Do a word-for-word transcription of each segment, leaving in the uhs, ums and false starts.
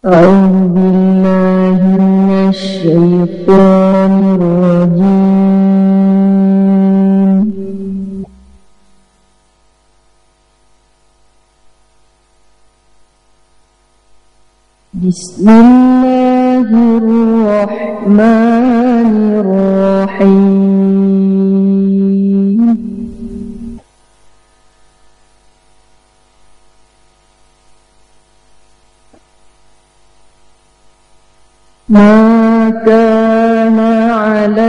أعوذ بالله من الشيطان الرجيم. بسم الله الرحمن الرحيم. ما كان على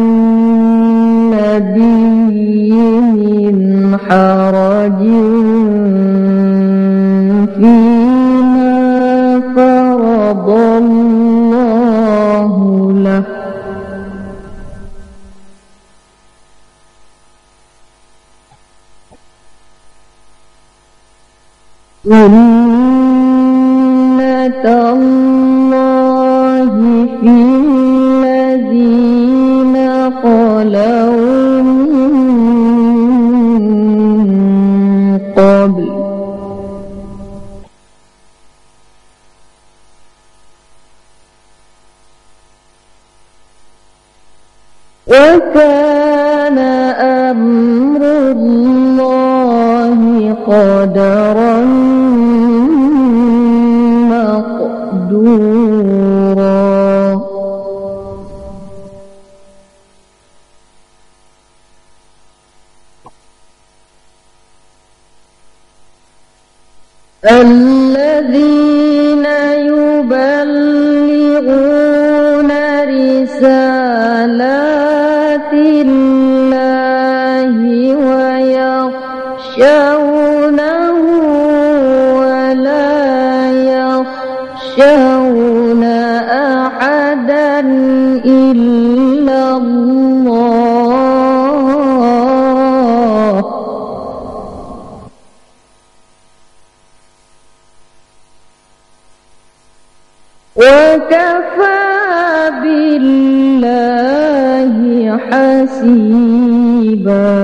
النبي من حرج فيما فرض الله له، سنة الله في الذين خلوا من قبل، وكان أمر الله قدرا مقدورا. الذين يبلغون رسالات الله ويخشونه ولا يخشون أحدا إلا الله، وكفى بالله حسيبا.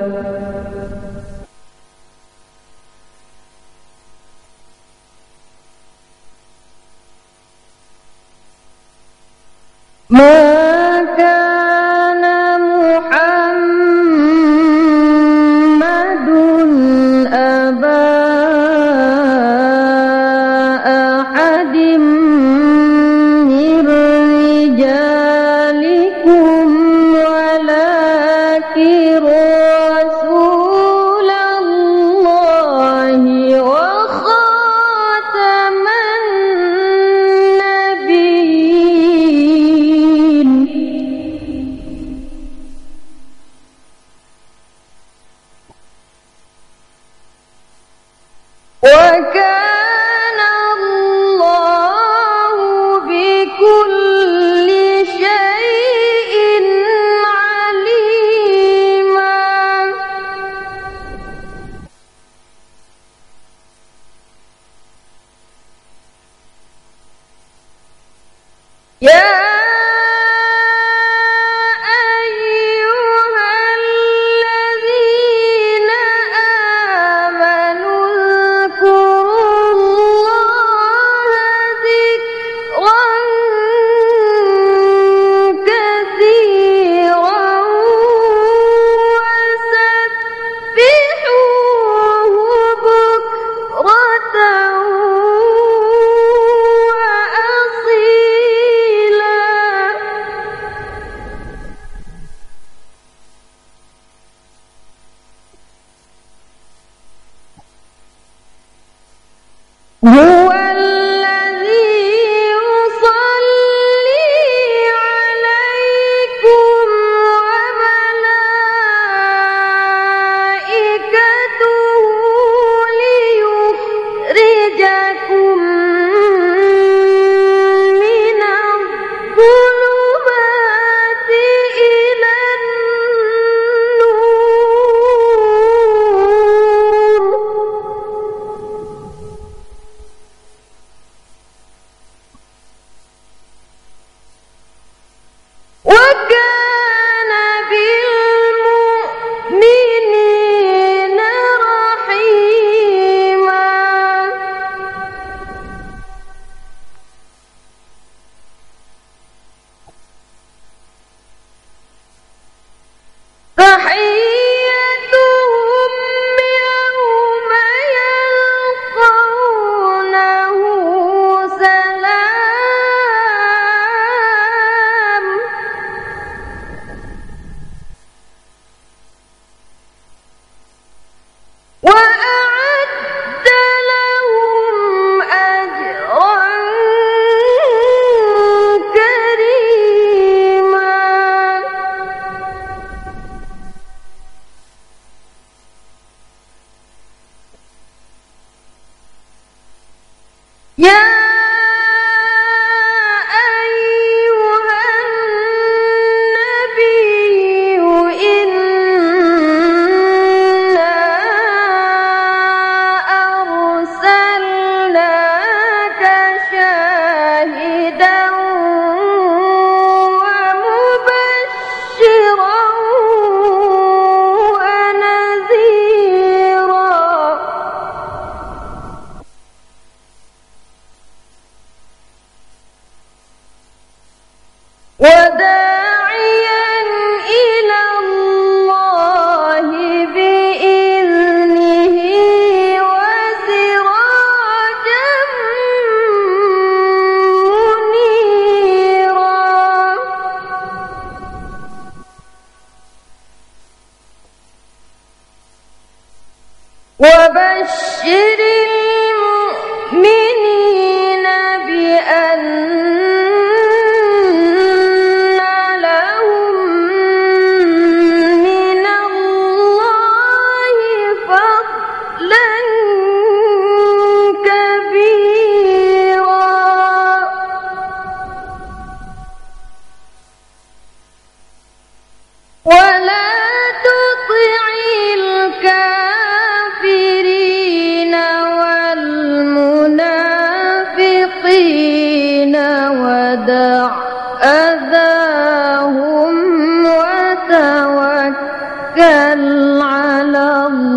ما كان محمد أبا أحد من رجالكم ولكن رسول الله وخاتم النبيين. وكان الله بكل شيء عليما. يا أيها الذين آمنوا اذكروا الله ذكرا كثيرا وسبحوه بكرة وأصيلا. هو الذي يصلي عليكم وملائكته ليخرجكم من الظلمات إلى النور. يا أيها النبي إنا أرسلناك شاهدا ومبشرا ونذيرا وداعيا إلى الله بإذنه وسراجا منيرا وبشر المؤمنين بأن ولا تطع الكافرين والمنافقين ودع أذاهم وتوكل على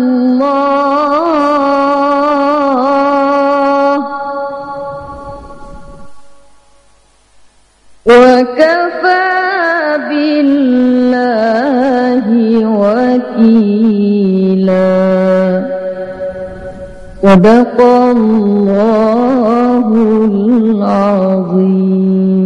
الله وكفى بالله وكيلا. صدق الله العظيم.